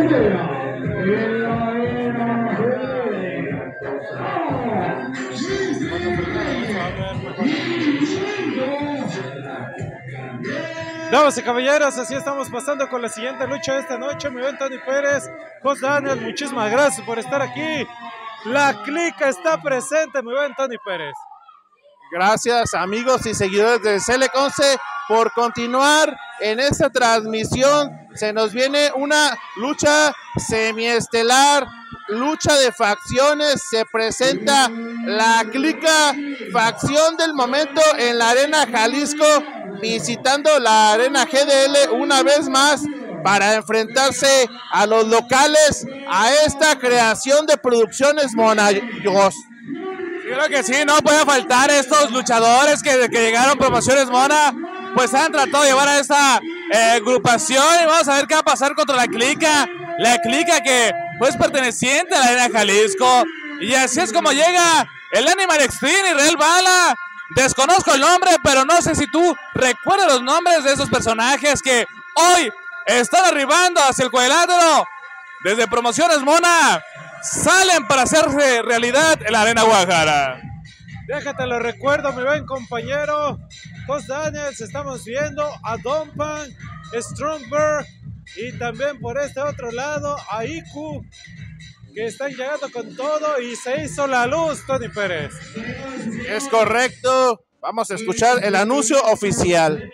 Damas y caballeros, así estamos pasando con la siguiente lucha de esta noche. Mi buen Tony Pérez, Jos Daniel, muchísimas gracias por estar aquí. La clica está presente, mi buen Tony Pérez. Gracias, amigos y seguidores de CL11 por continuar en esta transmisión. Se nos viene una lucha semiestelar, lucha de facciones. Se presenta la clica, facción del momento en la Arena Jalisco, visitando la Arena GDL una vez más para enfrentarse a los locales, a esta creación de Producciones Monayos. Creo que sí, no puede faltar estos luchadores que llegaron Promociones Mona, pues han tratado de llevar a esta agrupación y vamos a ver qué va a pasar contra la clica que pues perteneciente a la Arena Jalisco, y así es como llega el Animal Extreme y Real Bala. Desconozco el nombre, pero no sé si tú recuerdas los nombres de esos personajes que hoy están arribando hacia el cuadrilátero desde Promociones Mona. Salen para hacerse realidad en la Arena Guadalajara. Déjate lo recuerdo, mi buen compañero Jos Daniels. Estamos viendo a Dompan, Strongberg y también por este otro lado a Iku, que están llegando con todo y se hizo la luz, Tony Pérez. Es correcto, vamos a escuchar el anuncio oficial.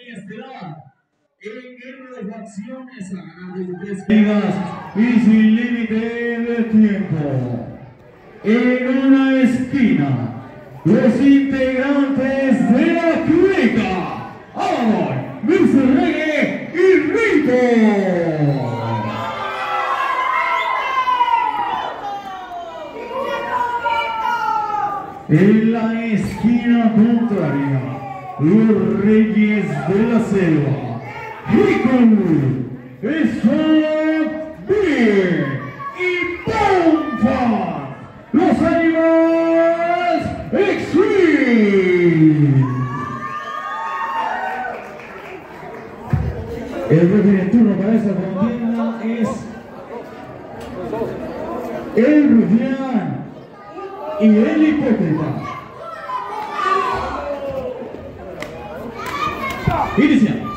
Y sin límite de tiempo, en una esquina, los integrantes de la clica, Amor, Mr. Reggae y Rico. En la esquina contraria, los Reyes de la Selva, Rico, Strongbeard y Bomba, los Animals Extreme. El referee turno para esta contienda es el Rufián y el Hipócrita. Iniciamos.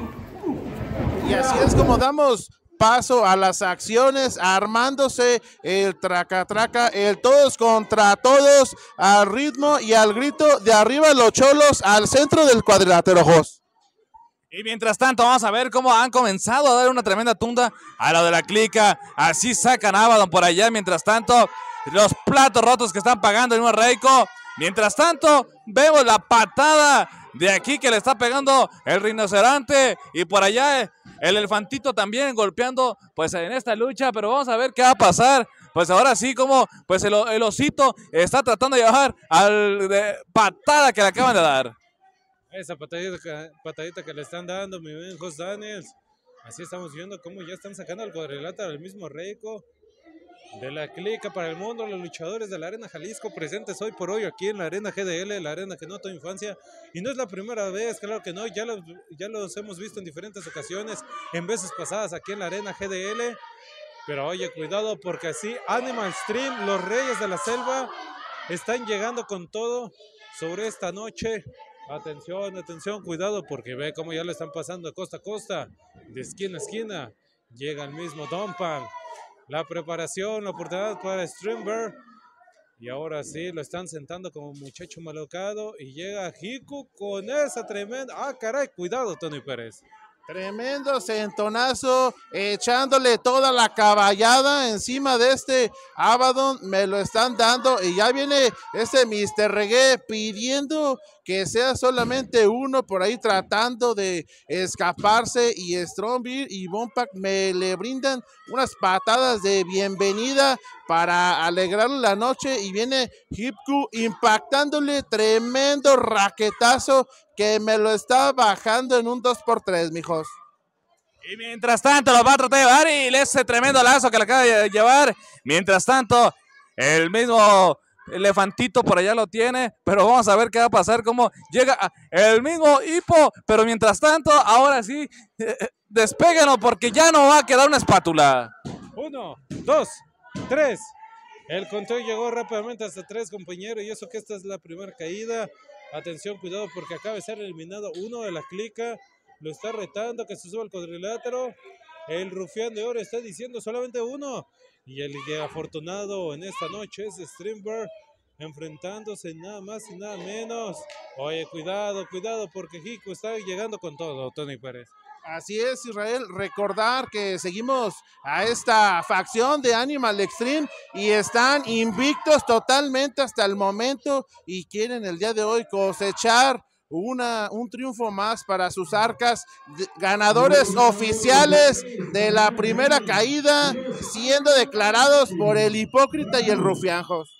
Y así es como damos paso a las acciones, armándose el traca-traca, el todos contra todos, al ritmo y al grito de arriba los cholos al centro del cuadrilátero, Jos. Y mientras tanto vamos a ver cómo han comenzado a dar una tremenda tunda a lo de la clica. Así sacan a Abaddon por allá. Mientras tanto, los platos rotos que están pagando el mismo Reiko. Mientras tanto, vemos la patada de aquí que le está pegando el rinoceronte. Y por allá el elefantito también golpeando pues en esta lucha. Pero vamos a ver qué va a pasar. Pues ahora sí, como pues el osito está tratando de llevar al patada que le acaban de dar. Esa patadita que le están dando, mi buen Jos Daniels. Así estamos viendo cómo ya están sacando al cuadrilátero al mismo Reiko. De la clica para el mundo, los luchadores de la Arena Jalisco presentes hoy por hoy aquí en la Arena GDL, la arena que no tu infancia. Y no es la primera vez, claro que no, ya los hemos visto en diferentes ocasiones, en veces pasadas aquí en la Arena GDL. Pero oye, cuidado porque así Animal Extreme, los Reyes de la Selva, están llegando con todo sobre esta noche. Atención, atención, cuidado porque ve cómo ya le están pasando de costa a costa, de esquina a esquina. Llega el mismo Dompan. La preparación, la oportunidad para Strongbeard. Y ahora sí, lo están sentando como muchacho malocado. Y llega Hiku con esa tremenda... ¡Ah, caray! Cuidado, Tony Pérez. Tremendo centonazo, echándole toda la caballada encima de este Abaddon, me lo están dando y ya viene este Mr. Reggae pidiendo que sea solamente uno por ahí tratando de escaparse y Strongbeard y Bompak me le brindan unas patadas de bienvenida para alegrarle la noche y viene Hipku impactándole tremendo raquetazo que me lo está bajando en un 2x3, mijos. Y mientras tanto lo va a tratar de llevar y ese tremendo lazo que le acaba de llevar. Mientras tanto, el mismo elefantito por allá lo tiene, pero vamos a ver qué va a pasar, cómo llega el mismo hipo, pero mientras tanto, ahora sí, despéguenos porque ya no va a quedar una espátula. 1, 2, 3. El conteo llegó rápidamente hasta 3, compañeros. Y eso que esta es la primera caída. Atención, cuidado, porque acaba de ser eliminado uno de la clica. Lo está retando que se suba al cuadrilátero. El rufián de oro está diciendo solamente uno. Y el afortunado en esta noche es Streamberg, enfrentándose nada más y nada menos. Oye, cuidado, porque Hiku está llegando con todo, Tony Pérez. Así es, Israel, recordar que seguimos a esta facción de Animal Extreme y están invictos totalmente hasta el momento y quieren el día de hoy cosechar un triunfo más para sus arcas, ganadores oficiales de la primera caída, siendo declarados por el Hipócrita y el Rufianjos.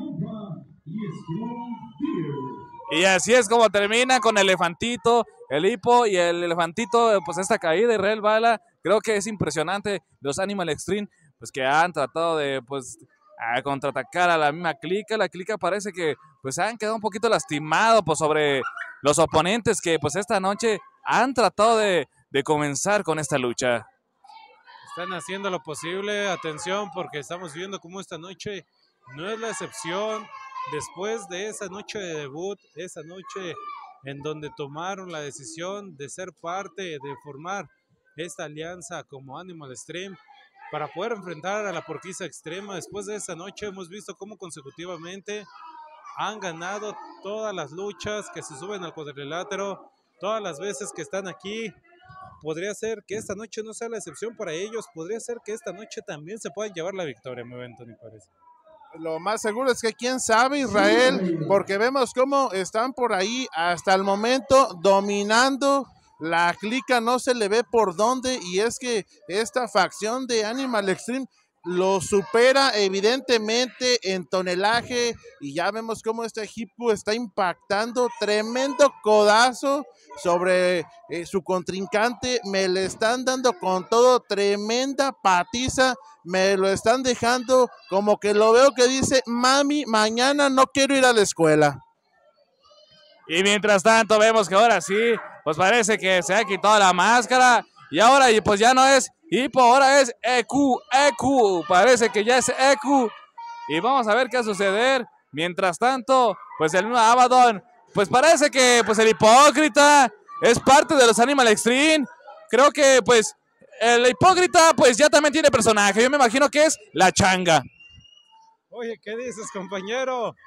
Y así es como termina con Elefantito, el Hipo y el Elefantito, pues esta caída. Israel Bala, creo que es impresionante los Animal Extreme, pues que han tratado de pues a contraatacar a la misma clica. La clica parece que pues han quedado un poquito lastimados pues, sobre los oponentes que pues esta noche han tratado de comenzar con esta lucha. Están haciendo lo posible, atención, porque estamos viendo cómo esta noche no es la excepción. Después de esa noche de debut, esa noche en donde tomaron la decisión de ser parte, de formar esta alianza como Animal Extreme para poder enfrentar a la Porquisa Extrema. Después de esa noche hemos visto cómo consecutivamente han ganado todas las luchas que se suben al cuadrilátero, todas las veces que están aquí. Podría ser que esta noche no sea la excepción para ellos, podría ser que esta noche también se puedan llevar la victoria, me ven, Tony, parece. Lo más seguro es que quién sabe, Israel, porque vemos cómo están por ahí hasta el momento dominando. La clica no se le ve por dónde y es que esta facción de Animal Extreme lo supera evidentemente en tonelaje y ya vemos cómo este equipo está impactando. Tremendo codazo sobre su contrincante, me le están dando con todo, tremenda patiza, me lo están dejando como que lo veo que dice, mami, mañana no quiero ir a la escuela. Y mientras tanto vemos que ahora sí, pues parece que se ha quitado la máscara y ahora pues ya no es Hipo, ahora es EQ, parece que ya es EQ y vamos a ver qué va a suceder. Mientras tanto, pues el nuevo Abaddon, pues parece que pues el Hipócrita es parte de los Animal Extreme. Creo que pues el Hipócrita pues ya también tiene personaje, yo me imagino que es la Changa. Oye, ¿qué dices, compañero?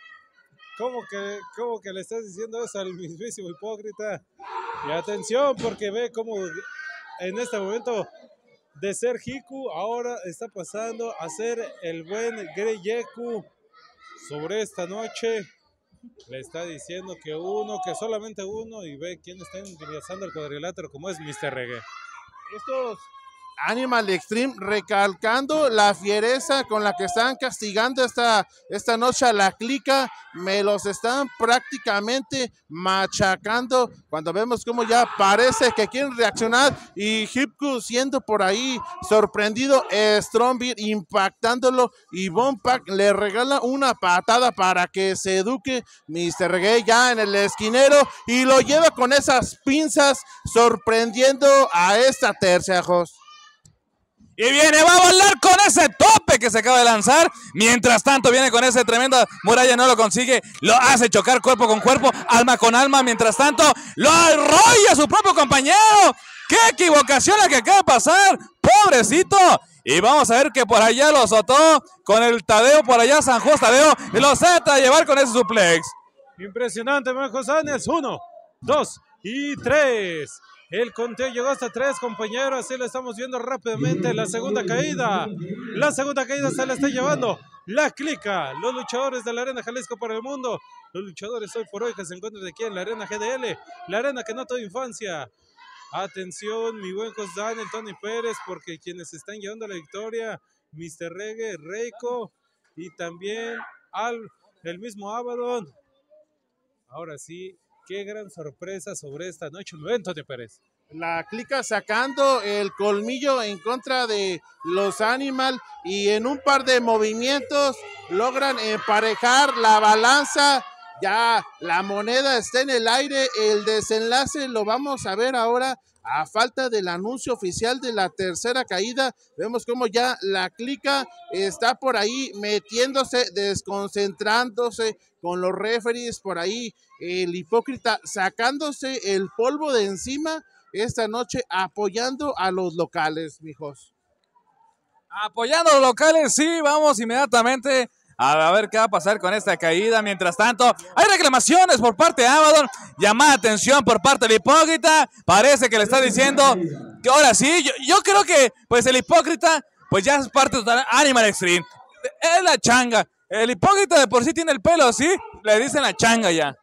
¿Cómo que le estás diciendo eso al mismísimo Hipócrita? Y atención, porque ve cómo en este momento de ser Hiku, ahora está pasando a ser el buen Greyeku. Sobre esta noche le está diciendo que solamente uno, y ve quién está ingresando al cuadrilátero, como es Mr. Reggae. Estos Animal Extreme recalcando la fiereza con la que están castigando esta noche a la clica, me los están prácticamente machacando cuando vemos cómo ya parece que quieren reaccionar y Hipku siendo por ahí sorprendido, Strongbeard impactándolo y Bompak le regala una patada para que se eduque Mr. Reggae ya en el esquinero y lo lleva con esas pinzas sorprendiendo a esta tercia, Jos. Y viene, va a volar con ese tope que se acaba de lanzar. Mientras tanto viene con ese tremenda muralla, no lo consigue. Lo hace chocar cuerpo con cuerpo, alma con alma. Mientras tanto, lo arrolla a su propio compañero. ¡Qué equivocación la que acaba de pasar! ¡Pobrecito! Y vamos a ver que por allá lo azotó con el Tadeo, por allá San José Tadeo. Y lo trata de llevar con ese suplex. Impresionante, Marcos Áñez. 1, 2 y 3. El conteo llegó hasta 3, compañeros. Así lo estamos viendo rápidamente. La segunda caída se la está llevando la clica. Los luchadores de la Arena Jalisco para el mundo. Los luchadores hoy por hoy que se encuentran aquí en la Arena GDL. La arena que no tuvo infancia. Atención, mi buen Jos Daniel, Tony Pérez, porque quienes están llevando la victoria, Mr. Reggae, Reiko y también el mismo Abaddon. Ahora sí. Qué gran sorpresa sobre esta noche, me ven, Tony Pérez. La clica sacando el colmillo en contra de los Animal y en un par de movimientos logran emparejar la balanza Ya la moneda está en el aire, el desenlace lo vamos a ver ahora a falta del anuncio oficial de la tercera caída. Vemos como ya la clica está por ahí metiéndose, desconcentrándose con los referees por ahí, el hipócrita sacándose el polvo de encima esta noche, apoyando a los locales, mijos. Apoyando a los locales, sí, vamos inmediatamente a ver qué va a pasar con esta caída. Mientras tanto, hay reclamaciones por parte de Abaddon, llamada atención por parte del hipócrita, parece que le está diciendo que ahora sí, yo creo que pues el hipócrita pues ya es parte de Animal Extreme, es la changa, el hipócrita de por sí tiene el pelo así, le dicen la changa ya.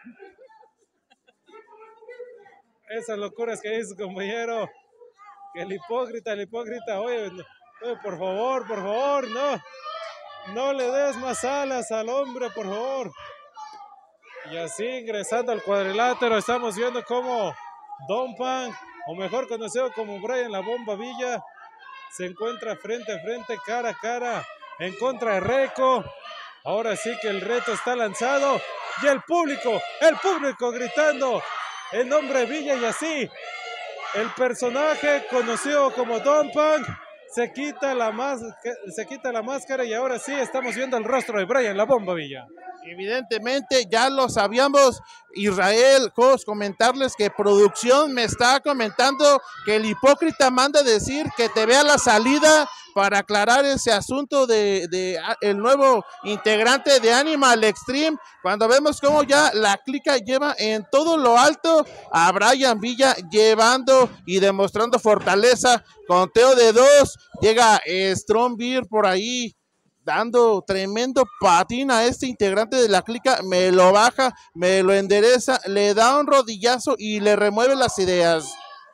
Esas locuras que dice compañero, que el hipócrita, oye, por favor, no le des más alas al hombre, por favor. Y así ingresando al cuadrilátero estamos viendo cómo Don Punk, o mejor conocido como Brian La Bomba Villa, se encuentra frente a frente, cara a cara, en contra de Reiko. Ahora sí que el reto está lanzado y el público gritando el nombre de Villa, y así el personaje conocido como Don Punk se quita la máscara y ahora sí estamos viendo el rostro de Brian La Bomba Villa. Evidentemente ya lo sabíamos, Israel, comentarles que producción me está comentando que el hipócrita manda decir que te vea la salida para aclarar ese asunto de el nuevo integrante de Animal Extreme, cuando vemos cómo ya la clica lleva en todo lo alto a Brian Villa, llevando y demostrando fortaleza. Conteo de 2, llega Strong Beer por ahí, dando tremendo patín a este integrante de la clica, me lo baja, me lo endereza, le da un rodillazo y le remueve las ideas.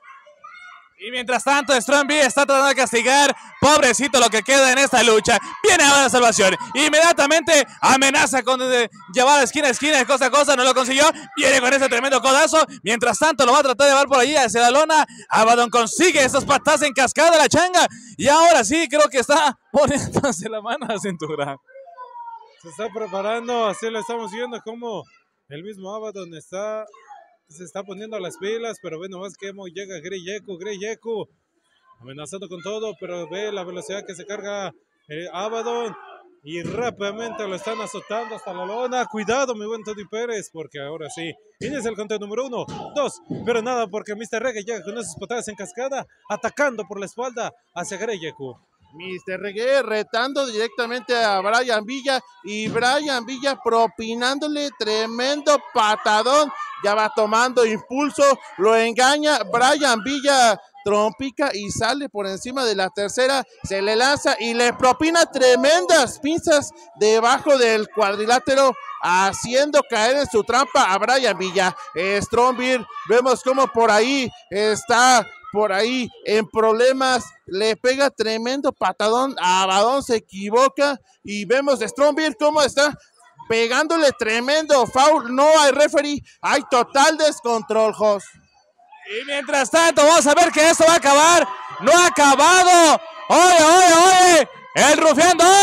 Y mientras tanto, Strongby está tratando de castigar, pobrecito lo que queda en esta lucha. Viene ahora la salvación, inmediatamente amenaza con llevar de esquina a esquina, cosa a cosa, no lo consiguió, viene con ese tremendo codazo, mientras tanto lo va a tratar de llevar por allí hacia la lona. Abaddon consigue esas patadas en cascada de la changa, y ahora sí creo que está poniéndose la mano a la cintura. Se está preparando, así lo estamos viendo como el mismo Abaddon se está poniendo las pilas, pero ve nomás que llega Grey Yeku amenazando con todo, pero ve la velocidad que se carga Abaddon y rápidamente lo están azotando hasta la lona. Cuidado, mi buen Tony Pérez, porque ahora sí inicia el conteo número 1, 2, pero nada, porque Mr. Reggae llega con esas patadas en cascada, atacando por la espalda hacia Grey Yeku. Mr. Reggae retando directamente a Brian Villa, y Brian Villa propinándole tremendo patadón, ya va tomando impulso, lo engaña, Brian Villa trompica y sale por encima de la tercera, se le lanza y le propina tremendas pinzas debajo del cuadrilátero, haciendo caer en su trampa a Brian Villa. Strongbeer, vemos como por ahí está en problemas, le pega tremendo patadón, Abaddon se equivoca y vemos a Strongbeer cómo está pegándole tremendo foul, no hay referee, hay total descontrol, Jos. Y mientras tanto vamos a ver que esto va a acabar, no ha acabado, oye, el Rufián 2,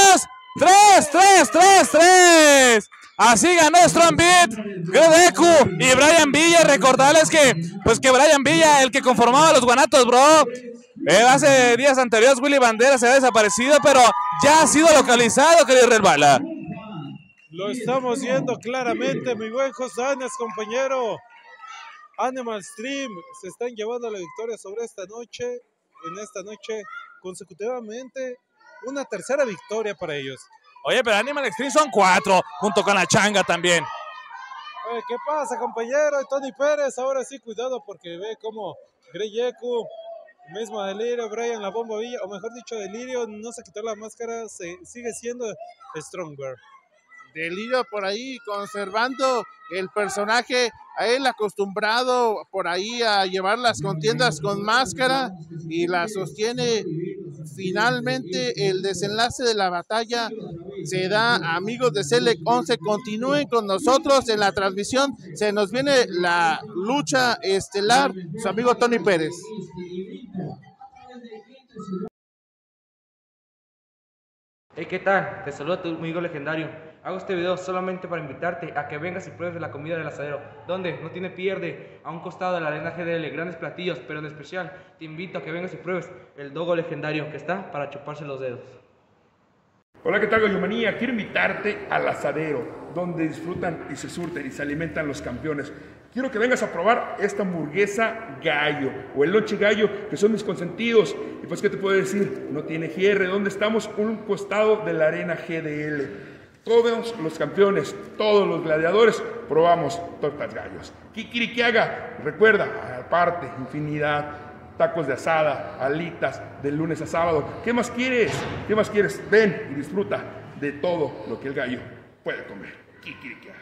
3, así ganó Strongbeat, Gredeku y Brian Villa. Recordarles que Brian Villa, el que conformaba los Guanatos, bro, hace días anteriores Willy Banderas se ha desaparecido, pero ya ha sido localizado, querido Red Bala. Lo estamos viendo claramente, mi buen Josanes, compañero. Animal Extreme se están llevando la victoria sobre esta noche, consecutivamente, una tercera victoria para ellos. Oye, pero Animal Extreme son 4, junto con la changa también. Oye, ¿qué pasa, compañero? Tony Pérez, ahora sí, cuidado, porque ve como Grey Yeku, mismo Delirio, Brian La Bomba Villa, o mejor dicho, Delirio no se quitó la máscara, sigue siendo Stronger. Delirio por ahí conservando el personaje, a él acostumbrado por ahí a llevar las contiendas con máscara, y la sostiene. Finalmente el desenlace de la batalla se da, amigos de Select 11, continúen con nosotros en la transmisión, se nos viene la lucha estelar, su amigo Tony Pérez. Hey, ¿qué tal? Te saluda tu amigo legendario. Hago este video solamente para invitarte a que vengas y pruebes la comida del asadero, donde no tiene pierde, a un costado de la arena GDL, grandes platillos, pero en especial te invito a que vengas y pruebes el dogo legendario que está para chuparse los dedos. Hola, ¿qué tal, Gallomanía? Quiero invitarte al asadero, donde disfrutan y se surten y se alimentan los campeones. Quiero que vengas a probar esta hamburguesa gallo o el lonche gallo, que son mis consentidos. Y pues, ¿qué te puedo decir? No tiene cierre. ¿Dónde estamos? Un costado de la arena GDL. Todos los campeones, todos los gladiadores, probamos tortas gallos. Kikirikiaga, recuerda, aparte, infinidad. Tacos de asada, alitas, de lunes a sábado. ¿Qué más quieres? ¿Qué más quieres? Ven y disfruta de todo lo que el gallo puede comer. Kikirikiaga.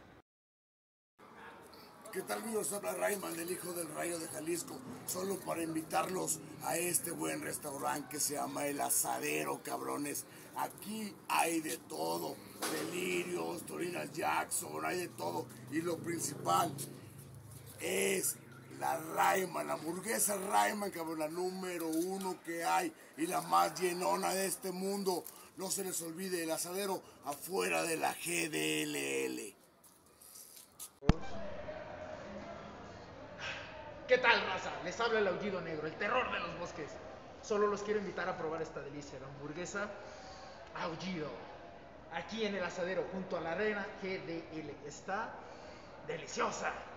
¿Qué tal, amigos? Habla Rayman, el hijo del Rayo de Jalisco, solo para invitarlos a este buen restaurante que se llama El Asadero, cabrones. Aquí hay de todo, delirios, Torinas Jackson, hay de todo. Y lo principal es la Rayman, la hamburguesa Rayman, cabrón, la número 1 que hay y la más llenona de este mundo. No se les olvide El Asadero, afuera de la GDLL. ¿Qué tal, raza? Les habla el Aullido Negro, el terror de los bosques. Solo los quiero invitar a probar esta delicia, la hamburguesa Aullido. Aquí en El Asadero, junto a la arena GDL. Está deliciosa.